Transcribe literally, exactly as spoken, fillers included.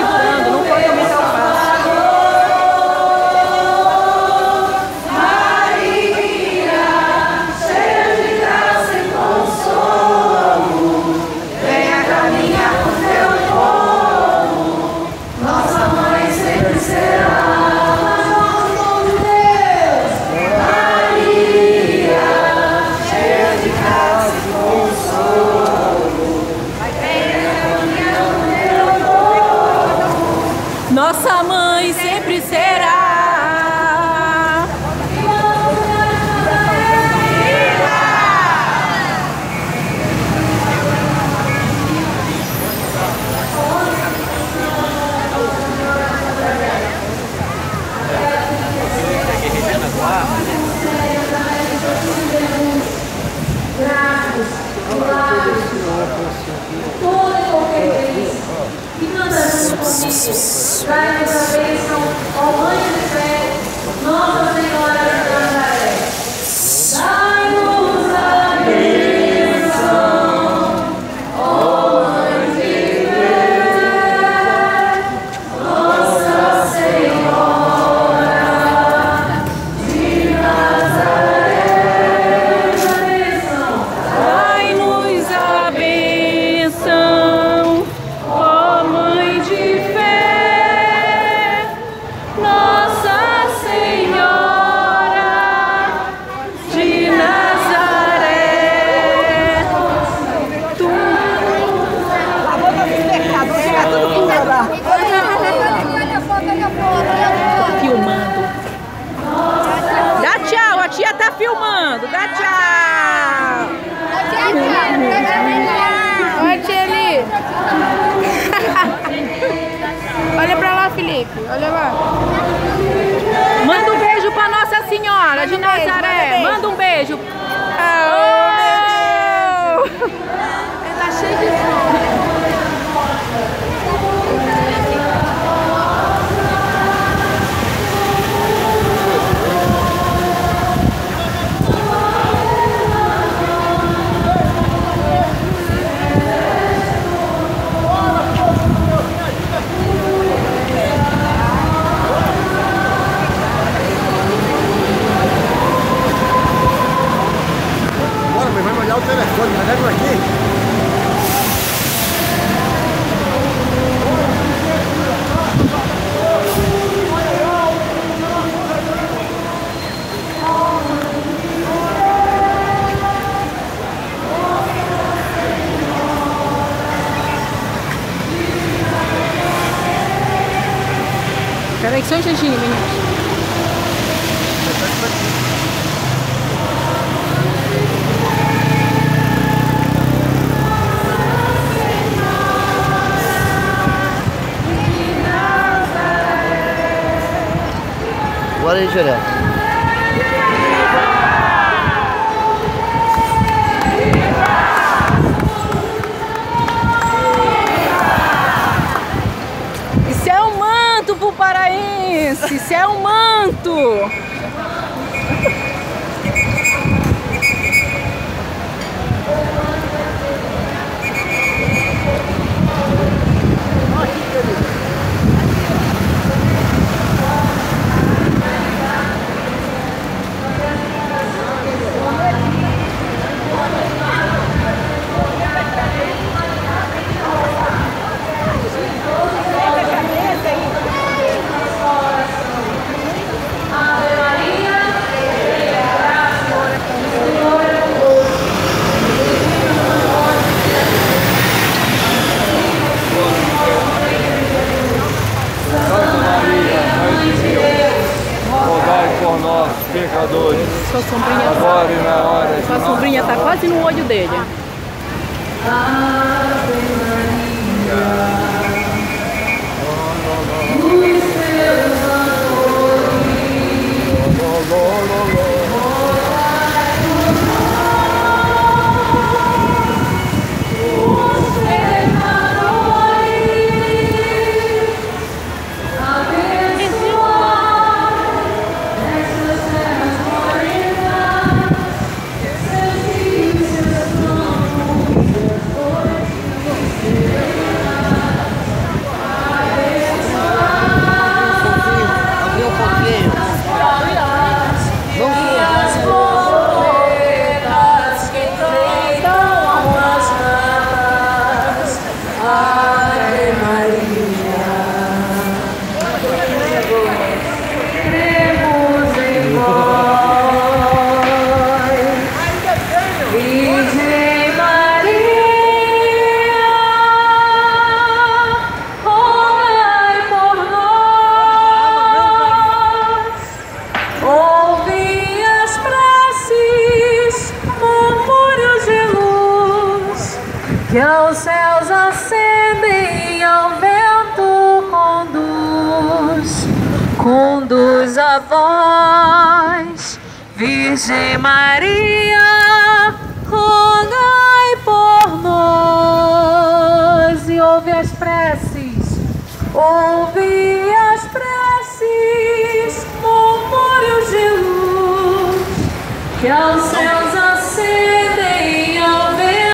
segurando, não foi muito fácil. Nossa mãe sempre será. E cantamos comigo, dai-nos a bênção, ó Mãe de fé, Nossa Senhora de Nazaré. Dai-nos a bênção, ó Mãe de fé, Nossa Senhora de Nazaré. Dai-nos a bênção, ó Mãe de fé, Nossa Senhora de Nazaré. Tu... Filmando. Dá tchau, a tia tá filmando. Dá tchau. Oi, tia Eli. Olha pra lá, Felipe. Olha lá. Manda um beijo pra Nossa Senhora de Nazaré. Manda um beijo. Oh! Tá cheio de fome. Bora, mãe, vai olhar o telefone, vai dar por aqui. Peraí, só um instantinho, meninos. Bora aí, direto. Isso é um manto pro paraense. Isso é um manto. Pecadores, Sua sombrinha, agora e na hora de sua sombrinha tá quase no olho dele. Oh, Aos céus ascendem, ao vento conduz, conduz a voz, Virgem Maria, rogai por nós. E ouve as preces, ouve as preces, murmúrios de luz, que aos céus